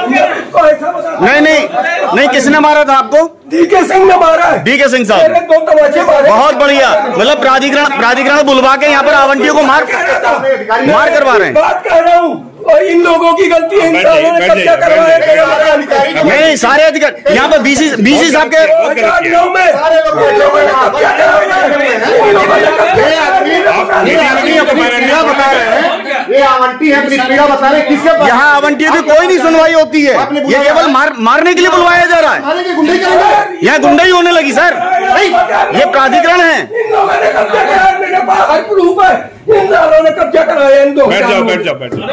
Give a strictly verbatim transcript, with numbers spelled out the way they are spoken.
नहीं नहीं नहीं, किसने मारा था आपको? डी के सिंह ने मारा है। डी के सिंह साहब, दो तमाचे मारे। बहुत बढ़िया। मतलब प्राधिकरण प्राधिकरण बुलवा के यहाँ पर आवंटियों को मार मार करवा रहे हैं। बात कर रहा हूँ, और इन लोगों की गलती है, इन लोगों ने कब्जा करवाया। नहीं नहीं, सारे अधिकारी यहाँ पर बीसी बीसी साहब के यहाँ आवंटियों की कोई नहीं सुनवाई होती है, ये केवल मार मारने के लिए बुलवाया जा रहा है। यहाँ गुंडा ही होने लगी सर, ये प्राधिकरण है। इन लोगों ने कब्जा कराया, मेरे पास प्रूफ है, इन लोगों ने कब्जा कराया। इन दो बैठ जाओ बैठ जाओ बैठ जाओ।